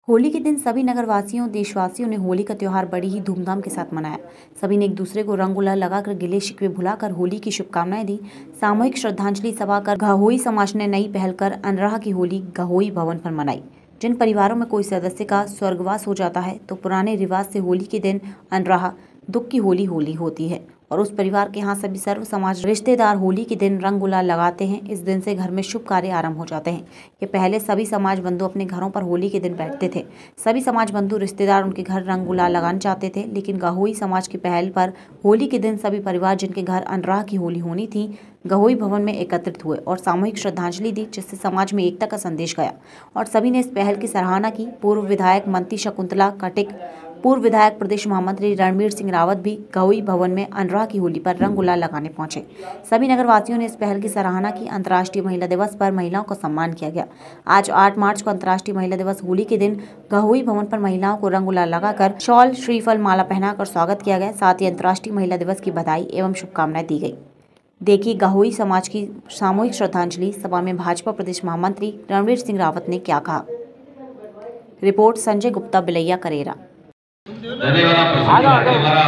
होली के दिन सभी नगरवासियों देशवासियों ने होली का त्योहार बड़ी ही धूमधाम के साथ मनाया। सभी ने एक दूसरे को रंग गुलाल लगाकर गिले शिकवे भुलाकर होली की शुभकामनाएं दी। सामूहिक श्रद्धांजलि सभा कर गहोई समाज ने नई पहल कर अनराह की होली गहोई भवन पर मनाई। जिन परिवारों में कोई सदस्य का स्वर्गवास हो जाता है तो पुराने रिवाज से होली के दिन अनराह दुख की होली होती है और उस परिवार के यहाँ सभी सर्व समाज रिश्तेदार होली के दिन रंग गुलाल लगाते हैं। इस दिन से घर में शुभ कार्य आरंभ हो जाते हैं। ये पहले सभी समाज बंधु अपने घरों पर होली के दिन बैठते थे। सभी समाज बंधु रिश्तेदार उनके घर रंग गुलाल लगाना चाहते थे, लेकिन गहोई समाज की पहल पर होली के दिन सभी परिवार जिनके घर अनराह की होली होनी थी गहोई भवन में एकत्रित हुए और सामूहिक श्रद्धांजलि दी, जिससे समाज में एकता का संदेश गया और सभी ने इस पहल की सराहना की। पूर्व विधायक मंत्री शकुंतला कटिक, पूर्व विधायक प्रदेश महामंत्री रणवीर सिंह रावत भी गहोई भवन में अनराह की होली पर रंग गुलाल लगाने पहुंचे। सभी नगरवासियों ने इस पहल की सराहना की। अंतर्राष्ट्रीय महिला दिवस पर महिलाओं का सम्मान किया गया। आज 8 मार्च को अंतर्राष्ट्रीय महिला दिवस होली के दिन गहोई भवन पर महिलाओं को रंग गुलाल लगाकर शॉल श्रीफल माला पहनाकर स्वागत किया गया। साथ ही अंतर्राष्ट्रीय महिला दिवस की बधाई एवं शुभकामनाएं दी गई। देखिए गहोई समाज की सामूहिक श्रद्धांजलि सभा में भाजपा प्रदेश महामंत्री रणवीर सिंह रावत ने क्या कहा। रिपोर्ट संजय गुप्ता, बिलैया करेरा। धन्यवाद। हमारा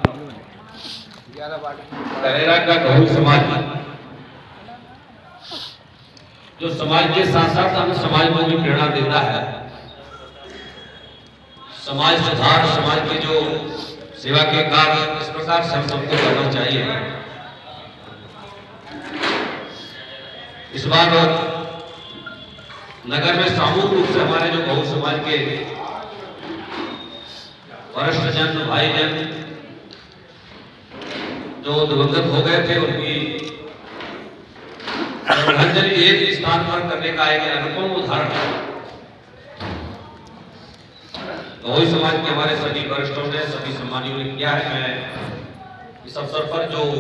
करेरा का गहोई समाज जो समाज के साथ साथ हमें समाज को भी प्रेरणा देता है। समाज सुधार, समाज के जो सेवा के कार्य इस प्रकार से हम सबको करना चाहिए। इस बार नगर में सामूहिक रूप से हमारे जो गौ समाज के वरिष्ठ जन, भाई जन जो दिवंगत हो गए थे, उनकी श्रद्धांजलि एक स्थान पर करने का एक अनुपम उदाहरण है। गहोई समाज के हमारे सभी वरिष्ठों ने, सभी सम्मानियों ने किया है। मैं इस अवसर पर जो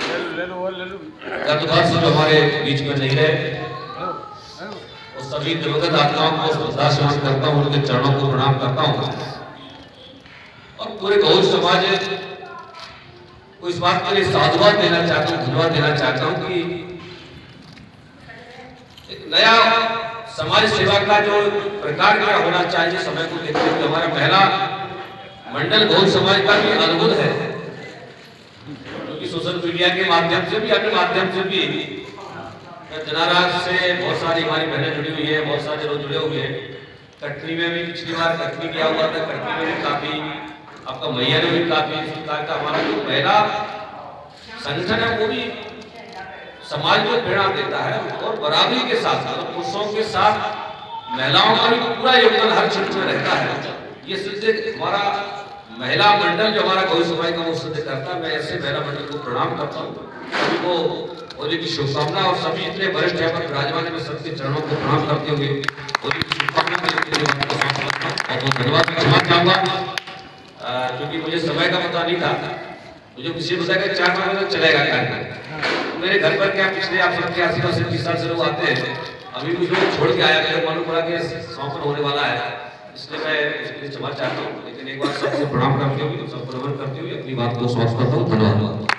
गत वर्ष जो हमारे बीच में नहीं रहे उस सभी दिवंगत आत्माओं को श्रद्धासुमन करता हूँ, उनके चरणों को प्रणाम करता हूँ और पूरे गहोई समाज को इस बात के लिए साधुवाद देना चाहता हूँ, धन्यवाद देना चाहता हूँ कि एक नया समाज सेवा का जो प्रकार क्या होना चाहिए, समय को देखते हुए हमारा पहला मंडल गहोई समाज का भी अद्भुत है, क्योंकि सोशल मीडिया के माध्यम से भी, अन्य माध्यम से भी जनाराज से बहुत सारी हमारी बहनें जुड़ी हुई है, बहुत सारे लोग जुड़े हुए हैं। कटनी में भी पिछली बार कटनी किया हुआ था, कटनी में भी काफी, आपका मैया ने भी काफी इस प्रकार का हमारा जो पहला संगठन है वो भी समाज को प्रेरणा देता है और बराबरी के साथ पुरुषों के साथ महिलाओं का भी पूरा योगदान हर क्षेत्र में रहता है। ये सिद्ध हमारा महिला मंडल जो हमारा गहोई समाज का वो सिद्ध करता है। मैं ऐसे महिला मंडल को प्रणाम करता हूँ, सभी को होली की शुभकामना और सभी इतने वरिष्ठ है पर विराजमान में सबके चरणों को प्रणाम करते हुए होली की शुभकामना बहुत धन्यवाद करना चाहूंगा। क्योंकि मुझे समय का पता नहीं था, मुझे किसी बताया कि 4 बजे तक चलेगा कार्यक्रम। मेरे घर पर क्या पिछले आप सबके आस-पास से 20 साल से लोग आते हैं, अभी कुछ लोग छोड़ के आया, मेरे मालूम पड़ा कि समापन होने वाला है, इसलिए मैं उसके लिए क्षमा चाहता हूँ। लेकिन एक बार सबको प्रणाम करते हुए, सबको नमन करते हुए अपनी बात को समाप्त करता हूँ। धन्यवाद।